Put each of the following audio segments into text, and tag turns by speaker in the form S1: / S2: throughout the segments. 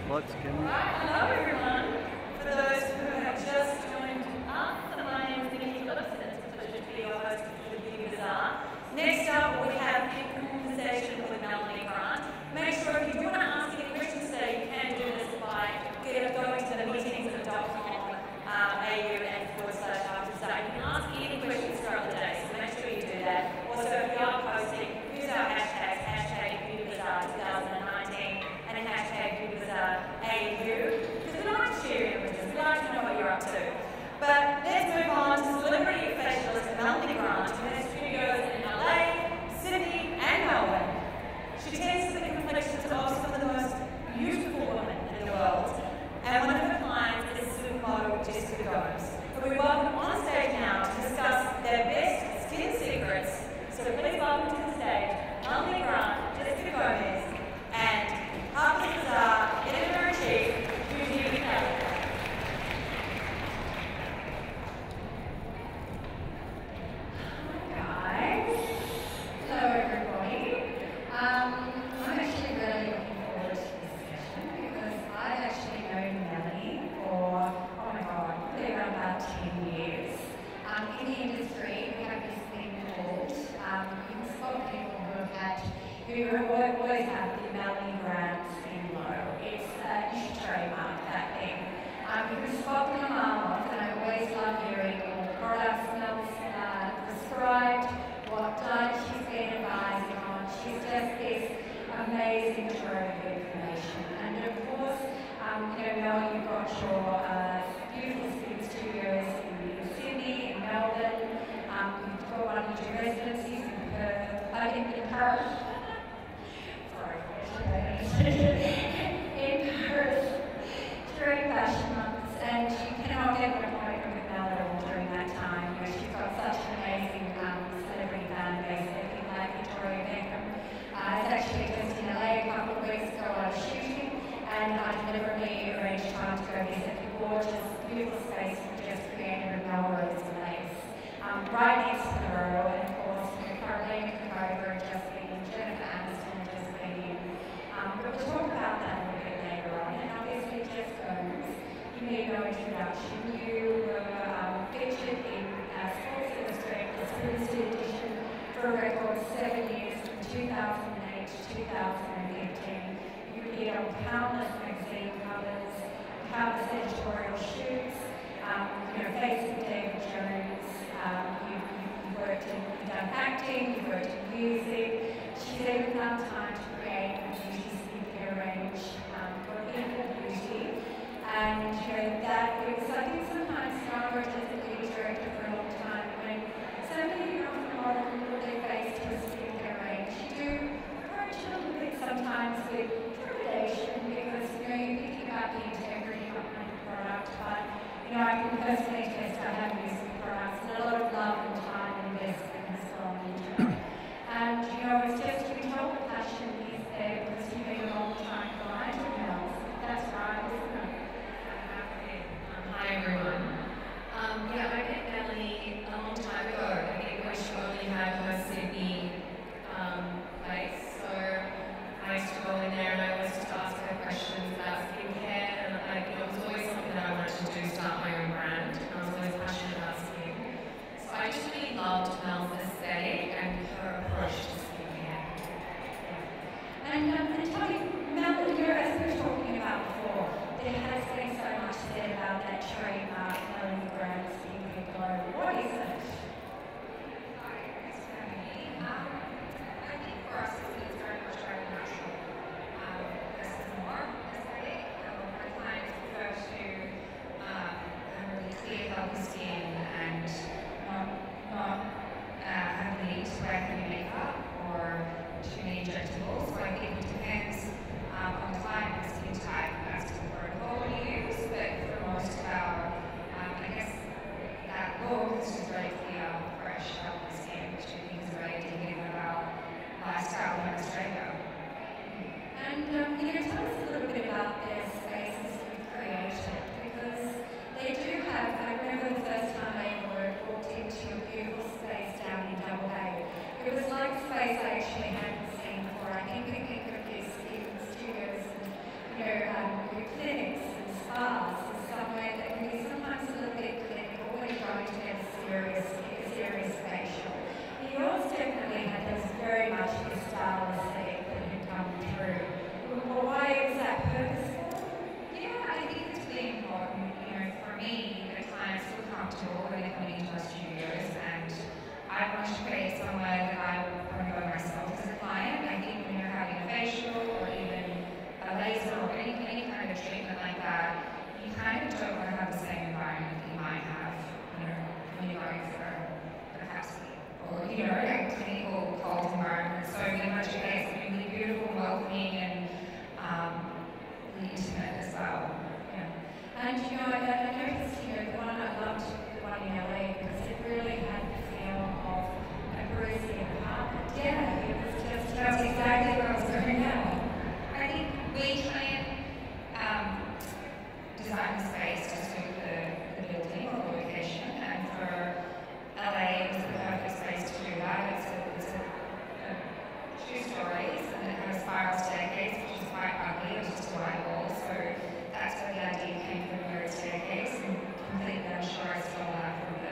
S1: Lights, camera.
S2: Hello everyone. For those who have just joined us, my name is Melanie Grant, and it's a pleasure to be your host for the Beauty Bazaar. Next up, we have a conversation with Melanie Grant. Make sure if you do want to ask any questions today, you can do this by going to the meetings.com AU and /after today. You can ask any questions throughout the day, so make sure you do that. Also, if you are posting, use our hashtags, #BeautyBazaar2019 and #BeautyBazaarAU, because we like to share your images, we like to know what you're up to. But let's move on to celebrity facialist Melanie Grant, who has studios in LA, Sydney, and Melbourne. She tests the complexions of some of the most beautiful women in the world, and one of her clients is supermodel Jessica Gomes, who we welcome on stage now to discuss their best skin secrets. So please welcome to the stage Melanie Grant, Jessica Gomes, and Harper's Bazaar Editor-in-Chief, Beauty Kelly.
S3: Hi guys. Hello everybody. I'm actually really looking forward to this session because I've actually known Melanie for, oh my god, probably around about 10 years. In the industry, we have this thing called, you can spot people who always have the Melanie Grant symbol. It's, you should trademark that thing. You can spot them a mile off, and I always love hearing all the products smells prescribed, what diet she's been advising on. She's just this amazing trove of information. And of course, Mel, you've got your beautiful skin studios in Sydney, in Melbourne. You've got one of your residencies in Paris. In Paris during fashion months, and you cannot get an appointment with Mel at all during that time. She's got such an amazing celebrity fan base. People like Victoria Beckham. I was actually just in LA a couple of weeks ago. I was shooting, and I deliberately arranged time to go visit the gorgeous, beautiful space we just created in Melbourne Place. Right next to the row, and of course, Caroline Cover, just being Jennifer Aniston, just being. But we'll talk about that a little bit later on. And obviously, Jessica Gomes, you need no introduction. You were featured in Sports Illustrated's limited edition for a record 7 years, from 2008 to 2015. You appeared on countless magazine covers, countless editorial shoots, facing David Jones. You've done acting, you've worked in music. She's even found time to create a beauty skincare range for people beauty. And that it was, I think, sometimes stronger as a beauty director for a long time when somebody from the model put their face to a skincare range. You do approach it a little bit sometimes with trepidation because you're thinking about the integrity of the product. But I can personally attest I have used the products and a lot of love and time and investment has gone into it. And it's just, you can tell the passion is there because you've been a long time client of Mel's. That's right, isn't it?
S4: Hi everyone. I met Melanie a long time ago. I think when she only had her Sydney place. So I used to go in there and I always used to ask her questions about skincare, and it was always something that I wanted to do, start my own brand. And I was always passionate about skin. So I just really loved Mel's aesthetic and her approach to skincare.
S3: And tell me, Mel, as we were talking about before, there has been so much said about that trademark Melanie Grant skincare glow. What is it?
S4: I think for us it's very much very natural. Less is more aesthetic. My clients prefer to have really clear, healthy skin and not have the need to wear heavy makeup or too many injectables. So I think it depends on the client and the skin type as to the protocol we use. But for most of our, I guess that look is just very clear, fresh, healthy skin, which I think is very indicative of our lifestyle in Australia.
S3: And tell us a little bit about their spaces you've created, because they do have, I remember the first time I walked into a beautiful space down in Double Bay. It was like a space I actually hadn't seen before. I think we think of these studios and your clinics and spas is somewhere that can be sometimes a little bit clinical when you're going to get a serious facial. Yours definitely had this very much this style aesthetic that had come through. Well, why is that purposeful?
S4: Yeah, I think it's really important, for me, that clients feel comfortable when they're coming into our studios, and I want to create somewhere that I want to go myself as a client. I think when you're having a facial or even a laser or any kind of treatment like that, you kind of don't want to have the same environment that you might have, when you're going for a capsule or, a clinical cold environment. So we want to create something really beautiful, welcoming, and really intimate as well.
S3: Yeah. And I noticed, the one I loved, the one in LA, because it really had the feel of a Parisian apartment. Yeah, it was just
S4: That's exactly what I was doing now. I think we try and design the space to suit the building or the location, and for LA it was the perfect space to do that. It's a 2 stories, and it has a spiral staircase, which is quite ugly. It was just a white wall, so that's where the idea came from, the staircase, and completely, I'm sure I stole that from the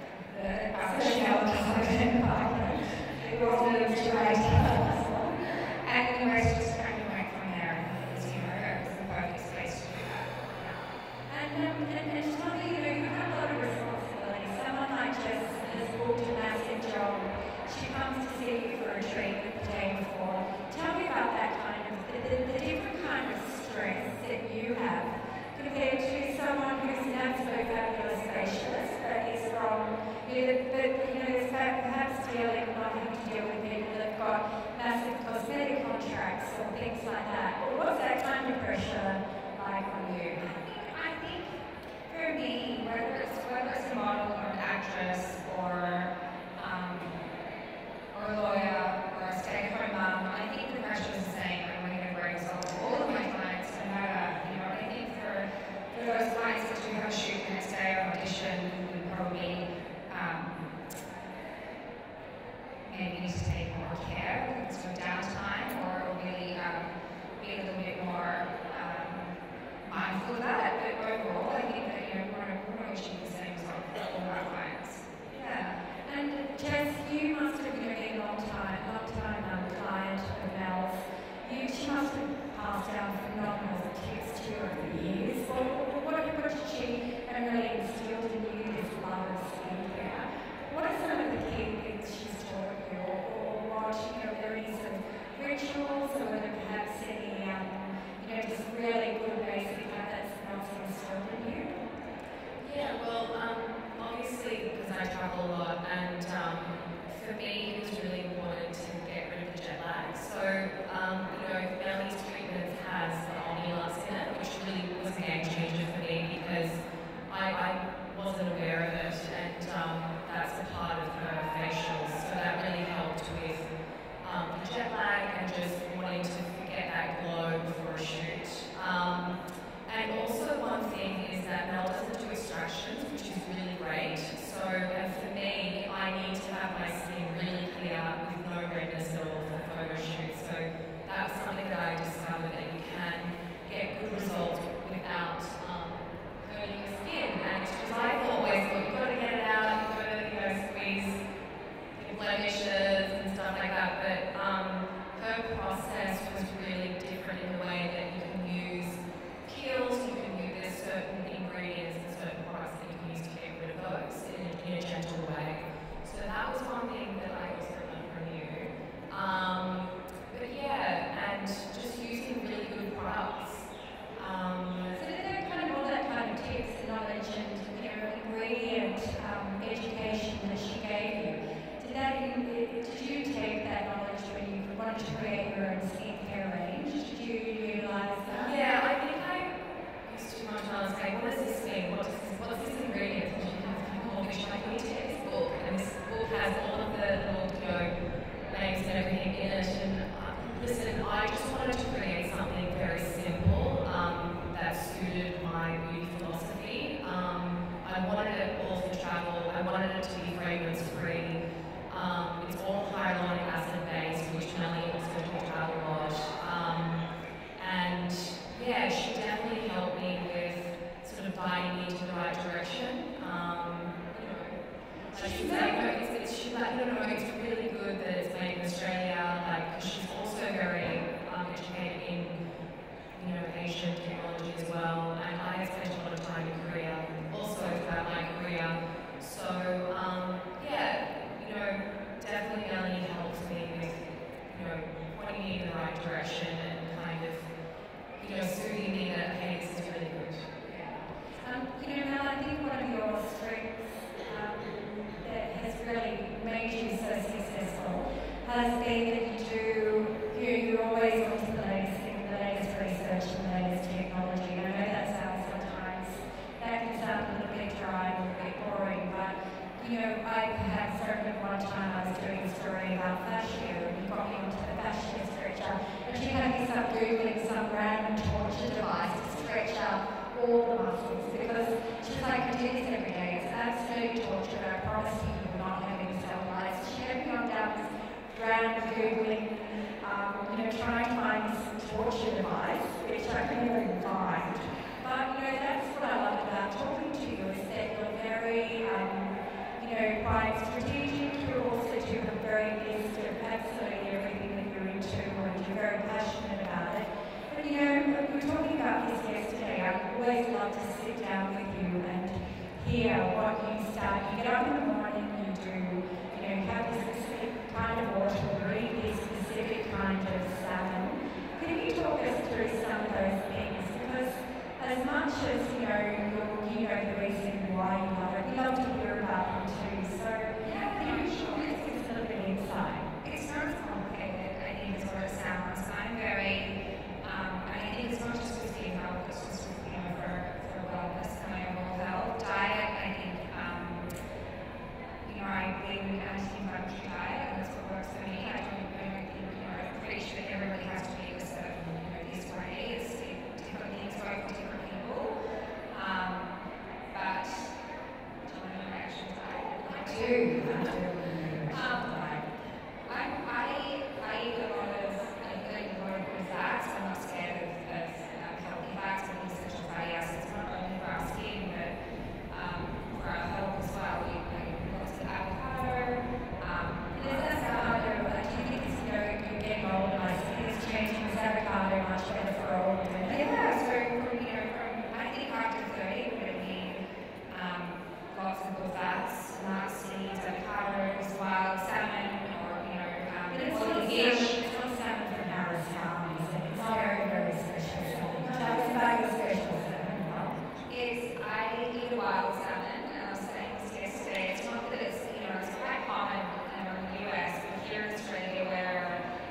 S4: shell apartment. It wasn't right. And the rest just kind of went from there. It was the perfect space to do that.
S3: And tell me, you have a lot of responsibility. Someone like Jess has booked a massive job. She comes to see you for a treatment the day before. Tell me about that kind of, the different kind of stress that you have compared to someone who's an absolute fabulous facialist, but is from, is perhaps dealing, not having to deal with people that have got massive cosmetic contracts or things like that. What's that kind of pressure like on you?
S4: I think for me, whether it's a model or an actress or a lawyer or a stay-at-home mum, I think the pressure is the same. I want to get a great result for all of my clients, no matter. I think for those clients that do have a shoot the next day or audition, we probably maybe need to take more care with some downtime, or really be a little bit more mindful of that. But overall, I think that we want to achieve the same result for all of our clients. Yeah.
S3: And Jess, you must have been a long time client of Mel's. She must have passed down phenomenal tips to you over the years. What did she really instilled in you, this love of skincare? What are some of the key things she's taught you, or what, are there any sort of rituals, or whether perhaps any, just really good basic habits that Mel's instilled in you?
S1: Yeah, well, obviously, because I travel a lot, and for me, it was really important to get rid of the jet lag. So, Melanie's treatments has the omni-lux in it, which really was a game changer for me because I wasn't aware of it, and that's a part of her facials. So that really helped with the jet lag and just wanting to get that glow before a shoot. And also one thing is that Mel doesn't do extractions, which is really great. So, and for me, I need to have my skin really clear with no redness at all for photo shoots. So that was something that I discovered, that you can get good results without hurting your skin. And because I've always thought you've got to get it out, you've got to squeeze your blemishes and stuff like that. But her process was really different in the way that you can use peels, you can use certain ingredients and certain products that you can use to get rid of those in a gentle way. So that was one thing that I also learned from you. But yeah, and just using really good products.
S3: has been that you're always onto the latest thing, the latest research and the latest technology. And I know that sounds sometimes, that can sound a little bit dry and a little bit boring, but I had certain one time I was doing a story about fascia, and you got me onto the fascia stretcher, and she had me start Googling some random torture device to stretch out all the muscles, because she's like, I do this every day, it's absolute torture, I promise you will not have any cellulitis. She had me on down this random Googling, trying to find this torture device, which I couldn't even find. But, that's what I love about talking to you, is that you're very, quite strategic. You also do a very list of absolutely everything that you're into, and you're very passionate about it. But we were talking about this yesterday. I always love to sit down with you and hear what you start. You get up in the morning, you do, have this specific kind of water, read this specific kind of salmon. Can you talk us through some of those things? Because as much as the reason why you love it, we love to hear about them too. So sure, let's give us a little bit of insight.
S4: It's not as complicated, I think, as what it sounds. I'm very, I think it's not just for skin health, it's just for wellness and my overall health. Diet, I think, I believe in an anti-inflammatory diet, and that's what works for me. I don't think, I'm pretty sure that everybody has to be a certain, this way. It's different things work for different people. But, do you want to know my actual diet? I do. I eat a lot of good fats. I'm not scared of healthy fats. I think essential fatty acids, not only for our skin, but for our health as well. We eat lots of avocado.
S3: There's avocado, do you think it's, you're getting older, my skin is changing, is avocado much better for older women?
S4: Yeah, so I think after 30, we're going to need lots of good fats, nuts, seeds, avocados, wild salmon, or
S3: fish. It's not salmon from Harris Farm, is it? It's very, very special salmon. Tell us about your special salmon.
S4: I eat a wild salmon, and I was saying this yesterday. It's not that it's, it's quite common in the US, but here in Australia where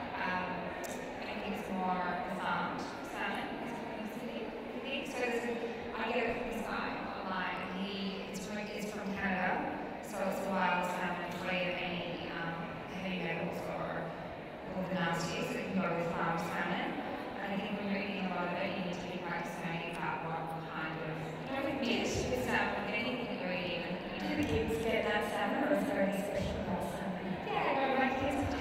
S4: I think it's more farmed salmon is the thing. So I get it from this guy online, and it's from Canada, so it's a wild salmon free of any heavy metals or all the nasties that can go with farmed salmon. And I think when you're eating a lot of it, you need to be quite discerning about what kind of meat with salmon, with anything that you're eating.
S3: Do the kids get that salmon, or is there any special more salmon?
S4: Yeah, my kids do.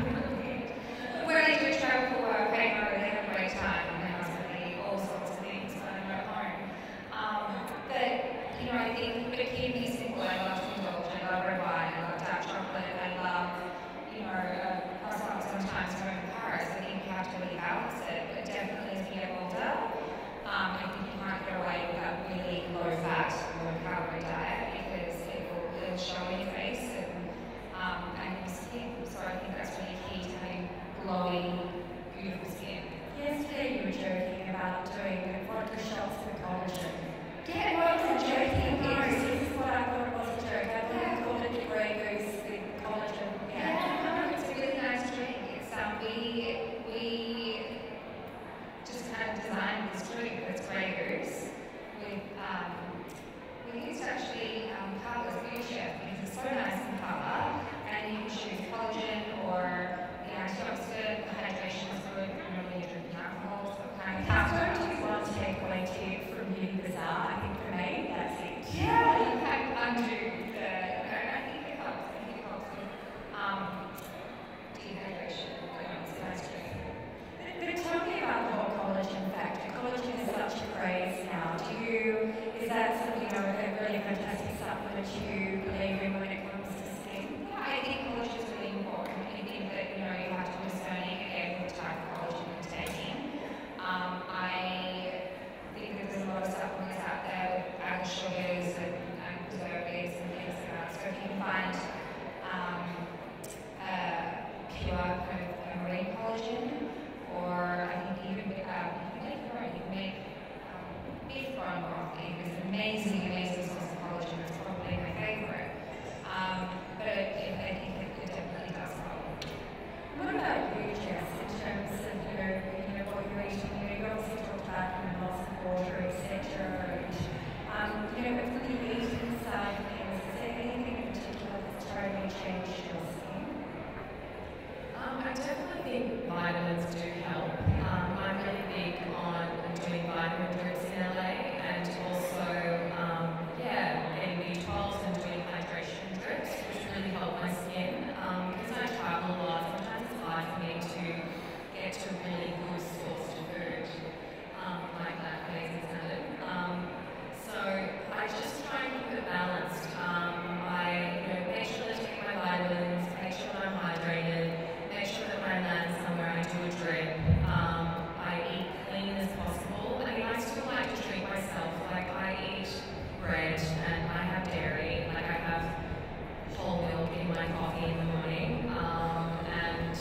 S4: When I do travel for work, I know they have a great time, and my husband eat all sorts of things when I'm at home. But, I think, but keep these simple. I love to indulge. I love red wine. I love dark chocolate. I love, croissants sometimes when I'm in Paris. I think you have to really balance it. But definitely as you get older, I think you can't get away with that really low-fat, low-calorie diet because it'll show in your face and your skin. So I think that's really key to having glowing, beautiful skin.
S3: Yesterday you were joking about doing vodka shots for collagen.
S4: Yeah, well, I was joking.
S3: This is what I thought it was a joke. I thought you called it the Grey Goose with collagen.
S4: Yeah, it's a really nice drink. It's we just kind of designed this drink that's Grey Goose with we used actually colours Beauty Chef because it's so nice in colour, and you can choose collagen or the antioxidant, the hydration is good when you're drinking alcohol, so kind of
S3: That's going to be one takeaway tip from you, Bizarre. I think for me, that's it.
S4: yeah, you can undo the, I think it helps. I think it helps with dehydration. It's a nice drink.
S3: But tell me about the whole collagen factor. Collagen is such a craze now. Is that something, a really fantastic supplement you believe in when it comes to skin?
S4: Yeah, I think collagen is really important. I think that, you have to be discerning again what type of collagen you're taking. I think that there's a lot of supplements out there with added sugars and preservatives and things like that. So if you can find pure kind of marine collagen, or I think even you can make beef bone broth. It's an amazing, amazing source of collagen. It's probably my favorite. But I think it definitely does help.
S1: definitely think vitamins do help. I'm really big on doing vitamin drips in LA and also, getting B12s and doing hydration drips, which really help my skin. Because I travel a lot, sometimes it's hard for me to get to really good sourced food, like that amazing salad. So I just try and keep it balanced. I make sure that I take my vitamins, make sure that I'm hydrated, make sure that when I land somewhere I do a drip. I eat clean as possible. I mean, I still like to treat myself. Like I eat bread and I have dairy. Like I have whole milk in my coffee in the morning. And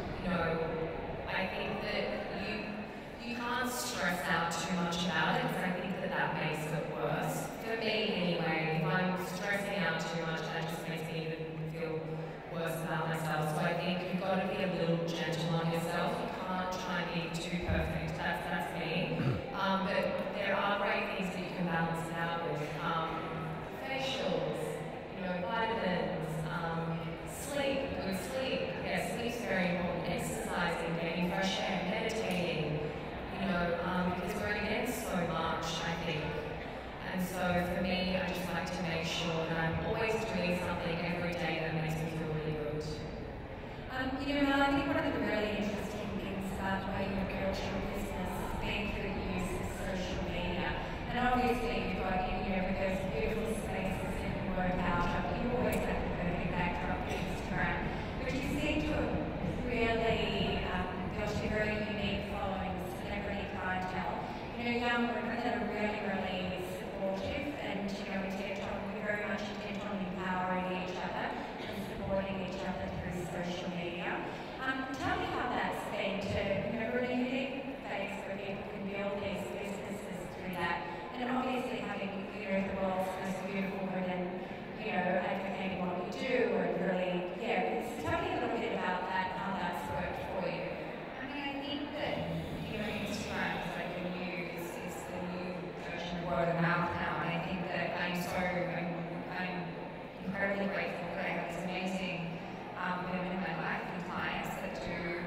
S1: I think that you can't stress out too much about it because I think that makes it worse. For me anyway, if I'm stressing out too much, that just makes me even feel worse about myself. So I think you've got to be a little gentle on yourself. You can't try and be too perfect. That's me. But there are great things that you can balance it out with. Facials, vitamins, sleep, good sleep. Yeah, sleep's very important. Exercising, getting fresh air, meditating. Because we're against so much, I think. And so for me, I just like to make sure that I'm always doing something every day that makes me feel really good.
S3: Mel, I think one of the really interesting things about the way you approach your business has been through the use of social media. And obviously you've got, with those beautiful spaces that you work out of, you always have the perfect backdrop for Instagram. But you seem to have really built a very unique following, celebrity clientele. Young women that are really, really supportive and, we're very much intent on empowering each other and supporting each other through social media. Tell me how that's been to, we're in a unique phase where people can build these businesses through that. And obviously having, the world's most beautiful women, advocating what we do and really, so tell me a little bit about that and how that's worked for you.
S4: I mean, I think that, Instagram is like the new version of word of mouth now, and I think that I'm incredibly grateful that I have these amazing women in my life and clients that do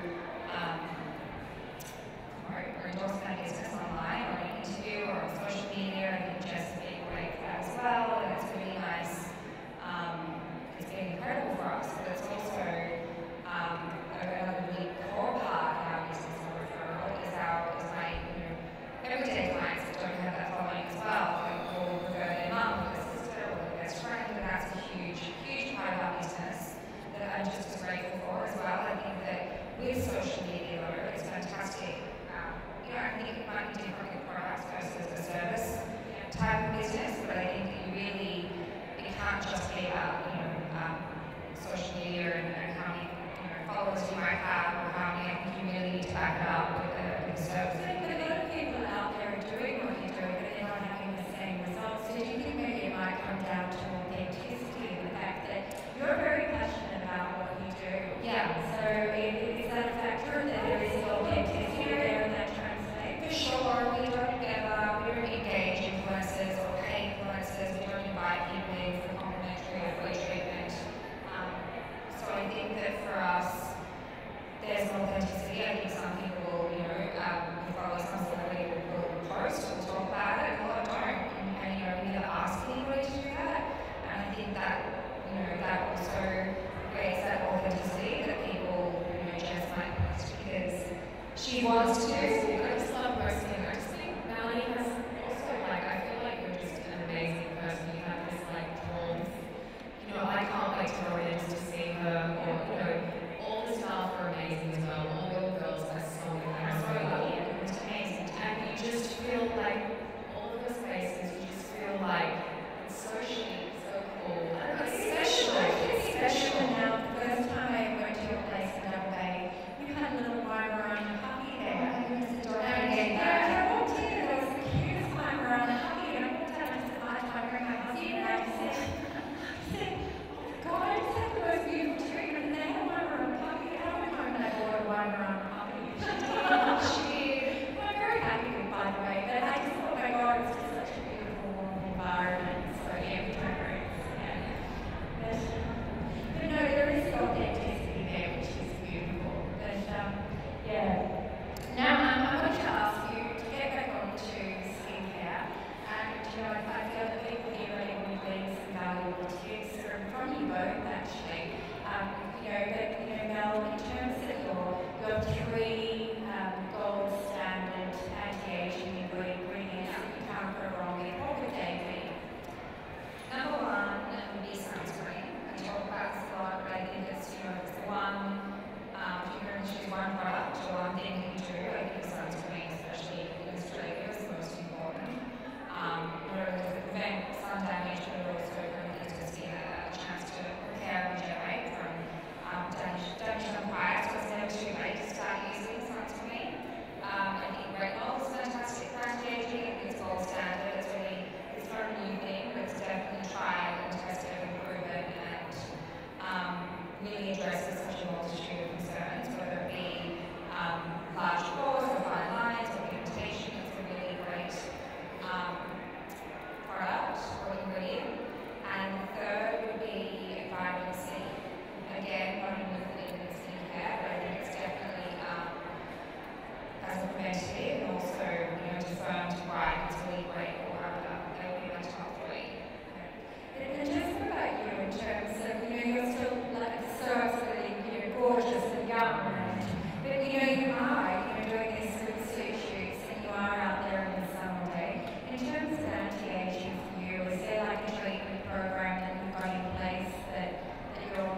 S4: or endorse my business online or an interview or on social media. I think Jess would be great for that as well, and it's really nice. It's been incredible for us, but it's also another really core part of our business and referral is my everyday clients that don't have that following as well. Or refer their mum or their sister or their best friend, and that's a huge, huge part of our business that I'm just as grateful for as well. I think that with social media, though, it's fantastic. I think it might be different with products versus a service type of business, but I think that it can't just be about social media and how many followers you might have or how many. I think you really need to back it up with a service.
S3: But a lot of people out there are doing what you're doing, but they're not having the same results. So do you think maybe it might come down to authenticity and the fact that you're very passionate about what you do?
S4: Yeah.
S3: So is that a factor that there is authenticity there and that translates?
S4: For sure, we don't engage influencers or pay influencers. We don't invite people in for complimentary or free treatment. So I think that for us, there's an authenticity. I think some people, who follow some celebrity will post or talk about it, and a lot don't. And we never ask anybody to do that. And I think that, that also creates that authenticity that people, Jess might post because she wants to.
S1: I just love posting. I just think Melanie has also, I feel like you're just an amazing person. You have this, warmth. I can't wait to go in to see her. Or, all the staff are amazing as well. All your girls are so lucky.
S4: It's amazing.
S1: And you just feel like, all of the spaces, you just feel like it's so chic, so cool. And it's special.
S3: Now, the first time I went to your place in Double Bay, you had a little wire around your puppy there.
S4: product, or one thing you do, like your sunscreen, especially in Australia, is most important. Not only does it prevent sun damage, but it also gives us a chance to repair and regenerate from damage on pipes. So it's never too late to start using sunscreen. I think retinol is fantastic for anti-aging. It's gold standard. It's not a new thing, but it's definitely tried and tested and proven, and really addresses such a multitude of concerns, whether it be large pores or fine lines or pigmentation. It's a really great product or ingredient. And the third would be vitamin C. Again, not a new thing in skincare, but I think it's definitely as a preventative and also, to firm to bright, it's really great for they'll be my top three.
S3: And just about you in terms of, you're still so absolutely, gorgeous and young, but you are, doing these swimsuit shoots and you are out there in the sun all day. In terms of anti-aging for you, is there like a treatment program that you've got in place that you're...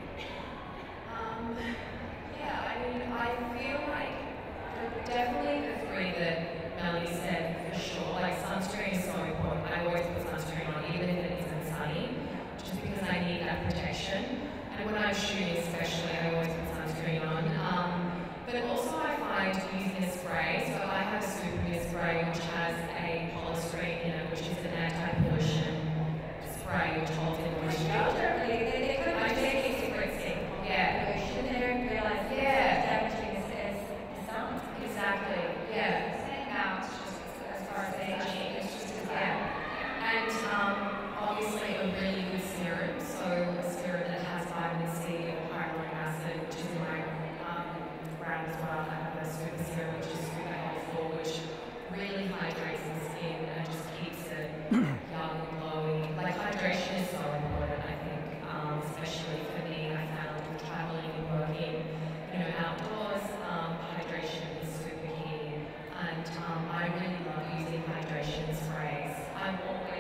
S1: Yeah, I mean, I feel like definitely the three that Melanie said for sure. Like sunscreen is so important. I always put sunscreen on, even if it isn't sunny, just because I need that protection. And when I'm shooting especially, I always put sunscreen on. But also I find using a spray, so I have a supermodel spray which has a polystyrene in it, which is an anti-pollution spray which holds in moisture.
S3: They could
S1: I take it to rinsing. Yeah.
S3: They don't realise that
S1: Yeah.
S3: damaging as the sun.
S1: Exactly. Yeah.
S4: Now it's just as far as aging, it's just
S1: And obviously a really good serum, so a serum that has vitamin C or hyaluronic acid, which is in my brand as well. I have a super serum which is super helpful, which really hydrates the skin and just keeps it young and glowing. Like hydration is so important, I think, especially for me. I found traveling and working, outdoors, hydration is super key. And I really love using hydration sprays. I'm always